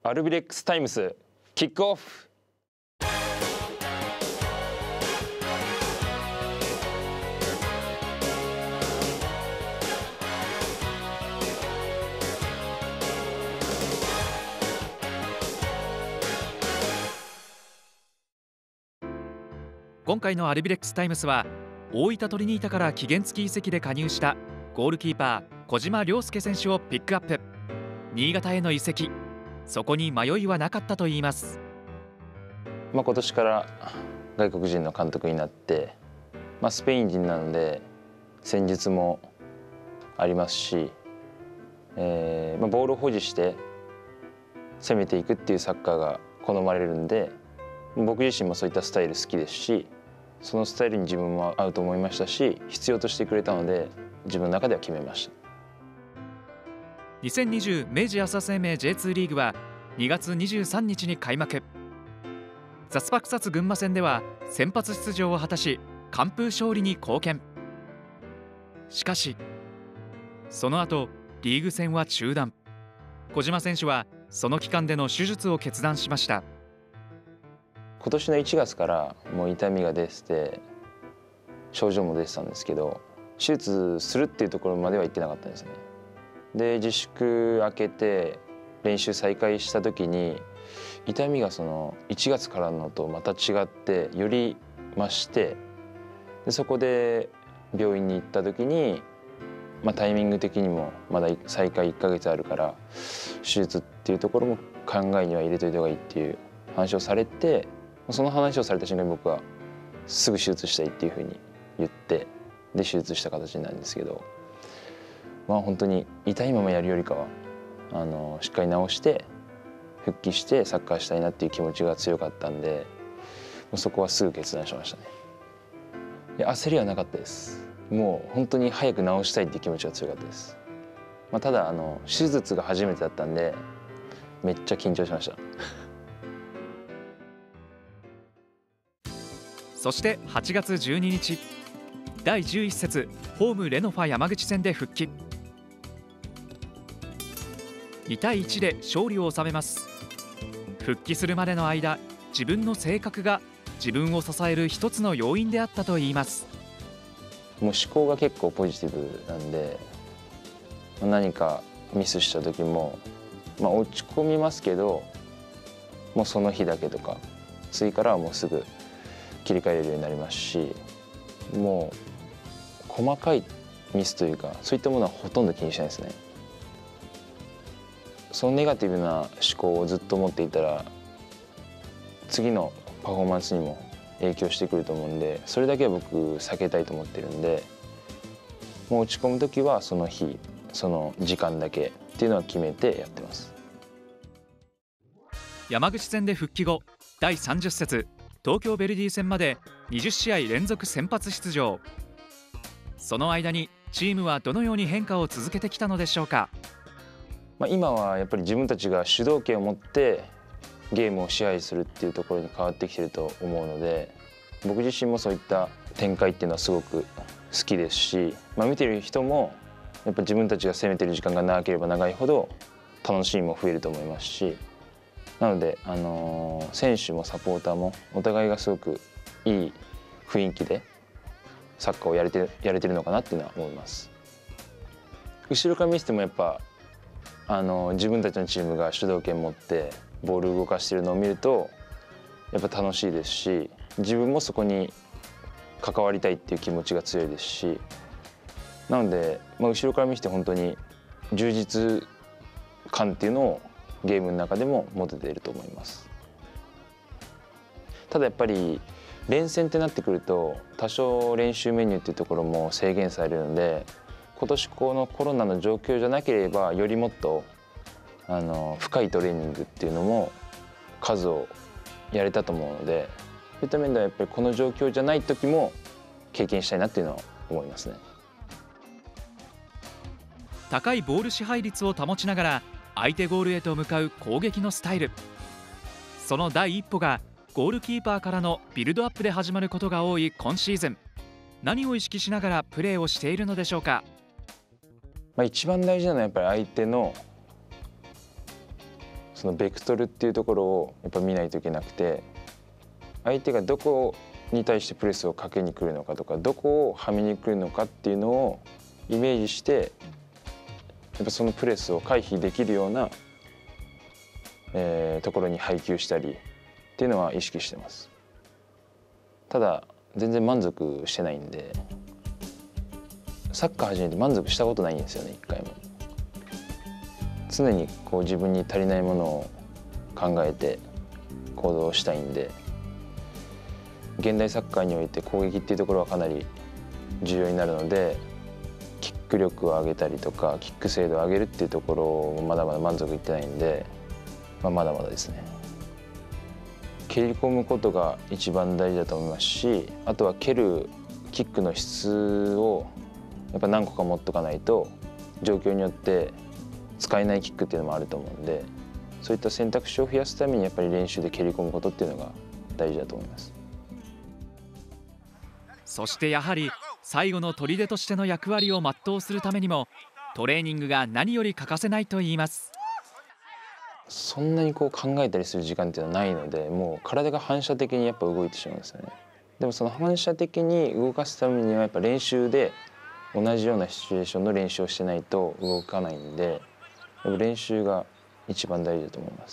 アルビレックスタイムスキックオフ。 今回のアルビレックスタイムスは大分トリニータから期限付き移籍で加入したゴールキーパー小島良介選手をピックアップ。新潟への移籍、そこに迷いはなかったといいます。 今年から外国人の監督になって、スペイン人なので戦術もありますし、ボールを保持して攻めていくっていうサッカーが好まれるんで、僕自身もそういったスタイル好きですし、そのスタイルに自分も合うと思いましたし、必要としてくれたので自分の中では決めました。 2020明治安田生命 J2 リーグは2月23日に開幕。ザスパクサツ群馬戦では先発出場を果たし完封勝利に貢献。しかしその後リーグ戦は中断。小島選手はその期間での手術を決断しました。 今年の1月からもう痛みが出てて症状も出てたんですけど、手術するっていうところまでは行ってなかったんですね。で自粛明けて練習再開した時に痛みがその1月からのとまた違ってより増して、でそこで病院に行った時に、タイミング的にもまだ再開1ヶ月あるから手術っていうところも考えには入れといた方がいいっていう話をされて、その話をされた瞬間に僕はすぐ手術したいっていうふうに言って、で手術した形になるんですけど、本当に痛いままやるよりかはしっかり治して復帰してサッカーしたいなっていう気持ちが強かったんで、そこはすぐ決断しましたね。いや焦りはなかったです。もう本当に早く治したいっていう気持ちが強かったです。ただ手術が初めてだったんでめっちゃ緊張しました。 そして8月12日、第11節ホームレノファ山口戦で復帰。2対1で勝利を収めます。復帰するまでの間、自分の性格が自分を支える一つの要因であったといいます。 もう思考が結構ポジティブなんで、何かミスした時も、落ち込みますけど、もうその日だけとか次からはもうすぐ切り替えれるようになりますし、もう細かいミスというかそういったものはほとんど気にしないですね。そのネガティブな思考をずっと持っていたら次のパフォーマンスにも影響してくると思うんで、それだけは僕避けたいと思ってるんで、もう落ち込む時はその日その時間だけっていうのは決めてやってます。 山口戦で復帰後、第30節東京ヴェルディ戦まで20試合連続先発出場。その間にチームはどのように変化を続けてきたのでしょうか。 今はやっぱり自分たちが主導権を持ってゲームを支配するっていうところに変わってきてると思うので、僕自身もそういった展開っていうのはすごく好きですし、見てる人もやっぱ自分たちが攻めてる時間が長ければ長いほど楽しみも増えると思いますし、なので、選手もサポーターもお互いがすごくいい雰囲気でサッカーをやれてるのかなっていうのは思います。後ろから見ててもやっぱ自分たちのチームが主導権を持ってボールを動かしているのを見るとやっぱ楽しいですし、自分もそこに関わりたいっていう気持ちが強いですし、なので、後ろから見てて本当に充実感っていうのをゲームの中でも持てていると思います。ただやっぱり連戦ってなってくると多少練習メニューっていうところも制限されるので、今年このコロナの状況じゃなければよりもっと深いトレーニングっていうのも数をやれたと思うので、そういった面ではやっぱりこの状況じゃない時も経験したいなっていうのは思いますね。 高いボール支配率を保ちながら相手ゴールへと向かう攻撃のスタイル、その第一歩がゴールキーパーからのビルドアップで始まることが多い今シーズン。何を意識しながらプレーをしているのでしょうか。 一番大事なのはやっぱり相手のそのベクトルっていうところをやっぱ見ないといけなくて、相手がどこに対してプレスをかけに来るのかとか、どこをはめに来るのかっていうのをイメージして、やっぱそのプレスを回避できるような、ところに配球したりっていうのは意識してます。ただ全然満足してないんで、サッカー始めて満足したことないんですよね、一回も。常にこう自分に足りないものを考えて行動したいんで、現代サッカーにおいて攻撃っていうところはかなり重要になるので、キック力を上げたりとかキック精度を上げるっていうところをまだまだ満足いってないんで、まだまだですね。蹴り込むことが一番大事だと思いますし、あとは蹴るキックの質をやっぱ何個か持っとかないと状況によって使えないキックっていうのもあると思うんで、そういった選択肢を増やすためにやっぱり練習で蹴り込むことっていうのが大事だと思います。 そしてやはり最後の砦としての役割を全うするためにもトレーニングが何より欠かせないと言います。 そんなにこう考えたりする時間っていうのはないので、もう体が反射的にやっぱ動いてしまうんですよね。でもその反射的に動かすためにはやっぱ練習で同じようなシチュエーションの練習をしてないと動かないんで、やっぱ練習が一番大事だと思います。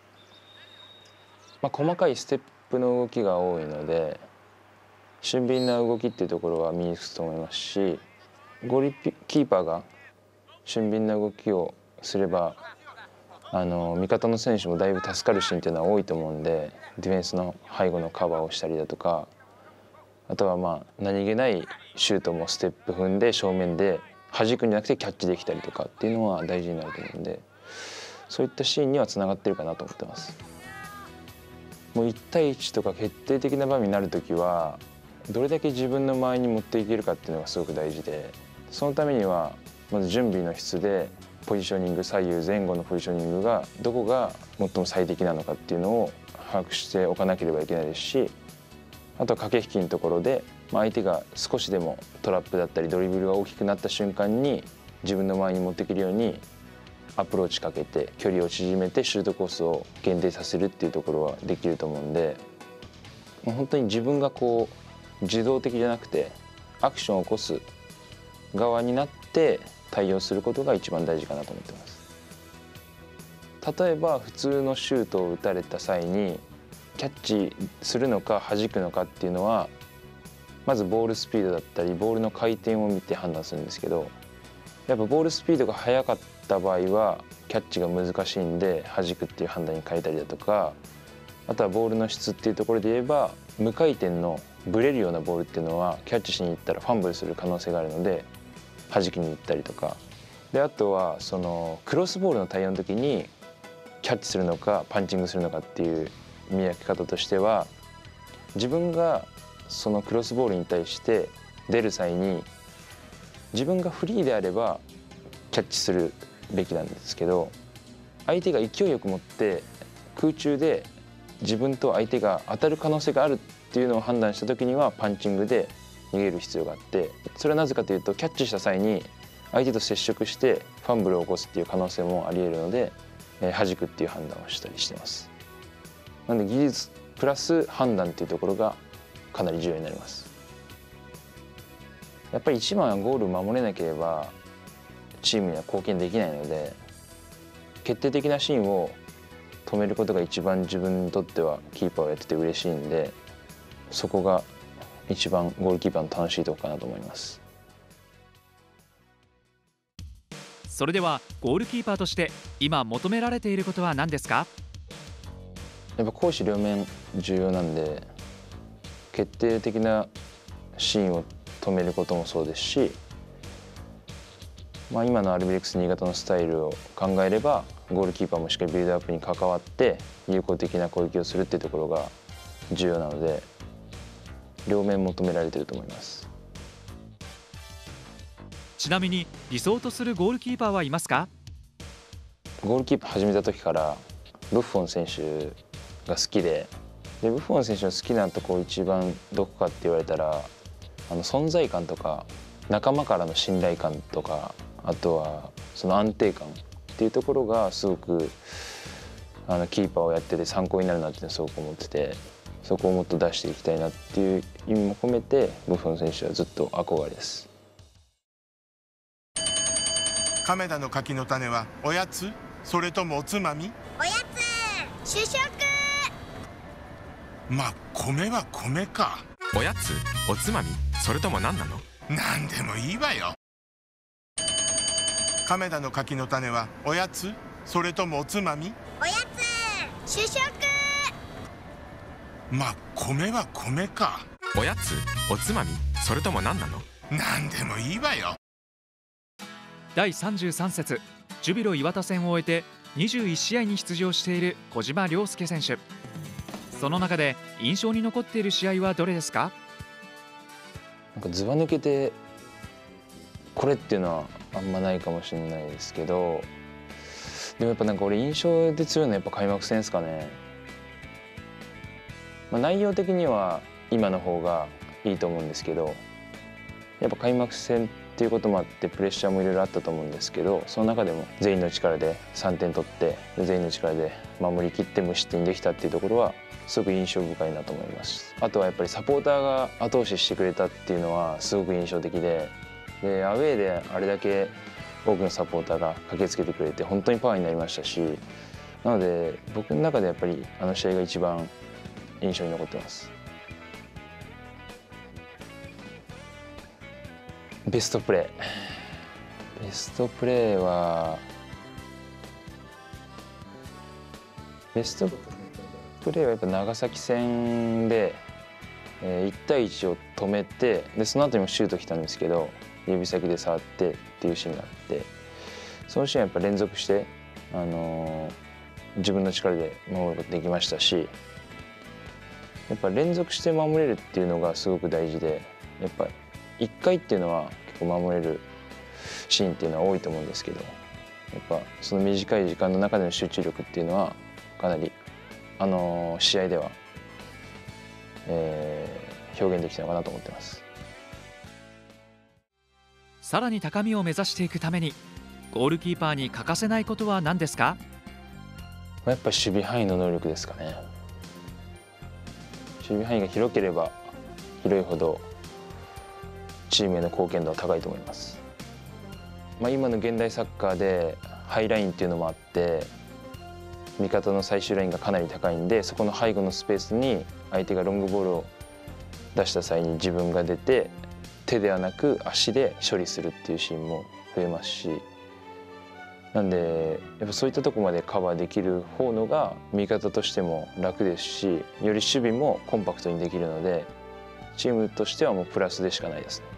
細かいステップの動きが多いので、俊敏な動きっていうところは身につくと思いますし、ゴールキーパーが俊敏な動きをすれば味方の選手もだいぶ助かるシーンっていうのは多いと思うんで、ディフェンスの背後のカバーをしたりだとか、あとは何気ないシュートもステップ踏んで正面で弾くんじゃなくてキャッチできたりとかっていうのは大事になると思うんで、そういったシーンにはつながってるかなと思ってます。もう1対1とか決定的な場面になるときはどれだけ自分の周りに持っていけるかっていうのがすごく大事で、そのためにはまず準備の質でポジショニング、左右前後のポジショニングがどこが最も最適なのかっていうのを把握しておかなければいけないですし、あとは駆け引きのところで相手が少しでもトラップだったりドリブルが大きくなった瞬間に自分の前に持っていけるようにアプローチかけて距離を縮めてシュートコースを限定させるっていうところはできると思うんで、もう本当に自分がこう受動的じゃなくてアクションを起こす側になって対応することが一番大事かなと思ってます。例えば普通のシュートを打たれた際にキャッチするのか弾くのかっていうのは、まずボールスピードだったりボールの回転を見て判断するんですけど、やっぱボールスピードが速かった場合はキャッチが難しいんで弾くっていう判断に変えたりだとか、あとはボールの質っていうところで言えば無回転のブレるようなボールっていうのはキャッチしに行ったらファンブルする可能性があるので弾きに行ったりとかで、あとはそのクロスボールの対応の時にキャッチするのかパンチングするのかっていう見分け方としては、自分がそのクロスボールに対して出る際に自分がフリーであればキャッチするべきなんですけど、相手が勢いよく持って空中で自分と相手が当たる可能性があるっていうのを判断した時にはパンチングで逃げる必要があって、それはなぜかというとキャッチした際に相手と接触してファンブルを起こすっていう可能性もありえるので、弾くっていう判断をしたりしてます。なので技術プラス判断っていうところがかなり重要になります。やっぱり一番はゴールを守れなければチームには貢献できないので、決定的なシーンを止めることが一番自分にとってはキーパーをやってて嬉しいんで、そこが一番ゴールキーパーの楽しいところかなと思います。 それではゴールキーパーとして今求められていることは何ですか？ やっぱ攻守両面重要なんで、決定的なシーンを止めることもそうですし、今のアルビレックス新潟のスタイルを考えればゴールキーパーもしっかりビルドアップに関わって有効的な攻撃をするっていうところが重要なので、両面求められていると思います。 ちなみに理想とするゴールキーパーはいますか？ ゴールキーパー始めた時からブッフォン選手が好きで、ブッフォン選手の好きなところ一番どこかって言われたら、存在感とか仲間からの信頼感とか、あとはその安定感っていうところがすごくキーパーをやってて参考になるなってすごく思ってて、そこをもっと出していきたいなっていう意味も込めてブフォン選手はずっと憧れです。 亀田の柿の種はおやつ、それともおつまみ？ おやつ、主食。 まあ米は米か。 おやつ、おつまみ、それとも何なの？ 何でもいいわよ。亀田の柿の種はおやつ、それともおつまみ？ おやつ、主食。 まあ米は米か。 おやつ、おつまみ、それとも何なの？ 何でもいいわよ。 第33節ジュビロ磐田戦を終えて21試合に出場している小島良介選手。その中で印象に残っている試合はどれですか？ なんかずば抜けてこれっていうのはあんまないかもしれないですけど、でもやっぱなんか俺印象で強いのはやっぱ開幕戦ですかね。内容的には今の方がいいと思うんですけど、やっぱ開幕戦っていうこともあってプレッシャーもいろいろあったと思うんですけど、その中でも全員の力で3点取って全員の力で守りきって無失点できたっていうところはすごく印象深いなと思います。あとはやっぱりサポーターが後押ししてくれたっていうのはすごく印象的で、アウェーであれだけ多くのサポーターが駆けつけてくれて本当にパワーになりましたし、なので僕の中でやっぱりあの試合が一番印象に残ってます。ベストプレーはやっぱ長崎戦で1対1を止めて、でその後にもシュート来たんですけど指先で触ってっていうシーンがあって、そのシーンはやっぱ連続して、自分の力で守ることできましたし、やっぱ連続して守れるっていうのがすごく大事で、やっぱ1回っていうのは結構守れるシーンっていうのは多いと思うんですけど、やっぱその短い時間の中での集中力っていうのはかなり試合では、表現できたのかなと思ってます。 さらに高みを目指していくためにゴールキーパーに欠かせないことは何ですか？ やっぱ守備範囲の能力ですかね。守備範囲が広ければ広いほどチームへの貢献度は高いと思います。今の現代サッカーでハイラインっていうのもあって味方の最終ラインがかなり高いんで、そこの背後のスペースに相手がロングボールを出した際に自分が出て手ではなく足で処理するっていうシーンも増えますし、なんでやっぱそういったところまでカバーできる方のが味方としても楽ですし、より守備もコンパクトにできるのでチームとしてはもうプラスでしかないですね。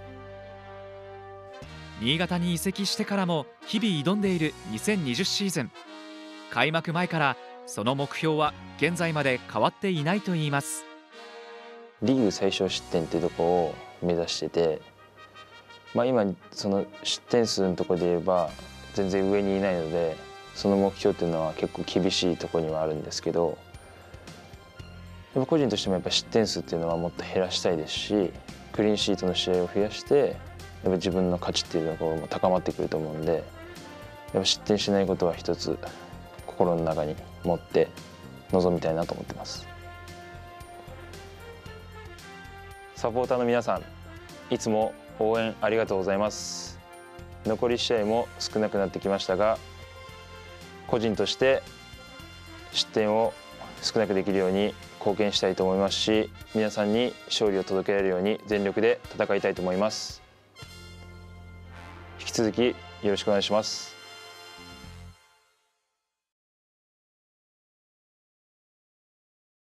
新潟に移籍してからも日々挑んでいる2020シーズン。開幕前からその目標は現在まで変わっていないといいます。 リーグ最小失点っていうところを目指してて、今その失点数のところで言えば全然上にいないので、その目標っていうのは結構厳しいところにはあるんですけど、やっぱ個人としてもやっぱ失点数っていうのはもっと減らしたいですし、クリーンシートの試合を増やしてやっぱ自分の価値っていうところも高まってくると思うんで、やっぱ失点しないことは一つ心の中に持って臨みたいなと思ってます。サポーターの皆さん、いつも応援ありがとうございます。残り試合も少なくなってきましたが、個人として失点を少なくできるように貢献したいと思いますし、皆さんに勝利を届けられるように全力で戦いたいと思います。引き続きよろしくお願いします。